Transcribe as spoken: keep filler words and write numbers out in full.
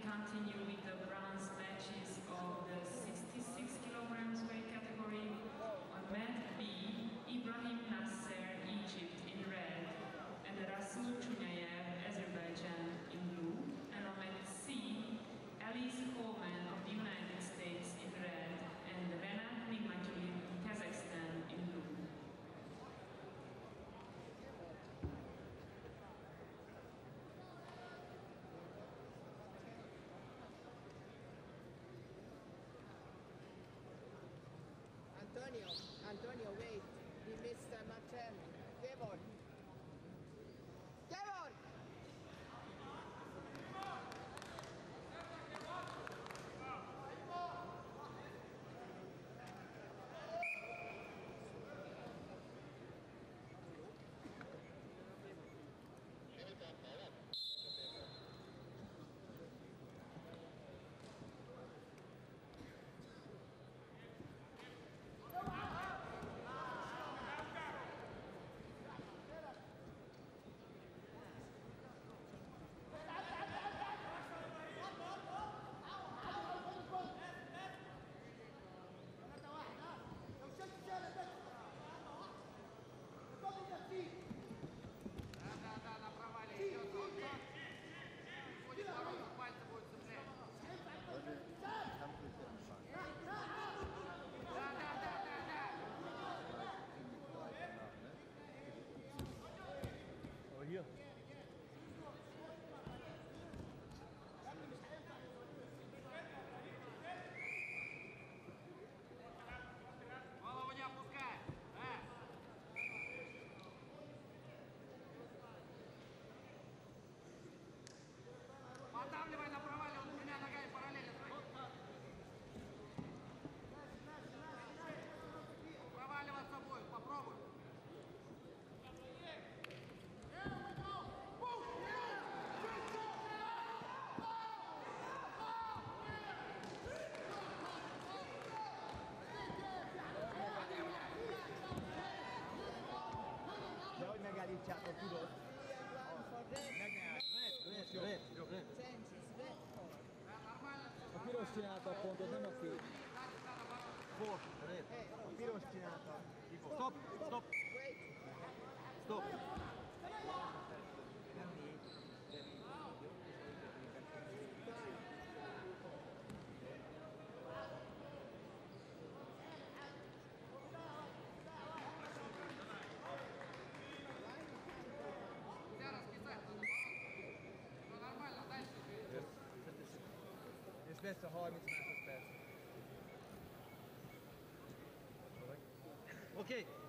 continue with the bronze matches of the sixty-six kilograms weight category. On mat B, Ibrahim Nasser, Egypt in red, and Rasul Chunayev, Azerbaijan in blue. And on mat C, Alice Coleman of the United States in red, and Renat Nigmatulin, Kazakhstan in blue. Antonio, Antonio, wait. We missed uh, match ten. Kevon. Kevon! Oh, hier. Голову не опускай! А? Подавливай на провале, он двумя ногами параллельно. Проваливать с собой, попробуй. De hogy megállítsátok, tudod? Megáll. Red, red, red. A piros csinálta a pontot, nem a kék. For, red. A piros csinálta. Stop, stop. Stop. Nem négy, de négy. És lesz a harminc másodperc. Oké. Okay.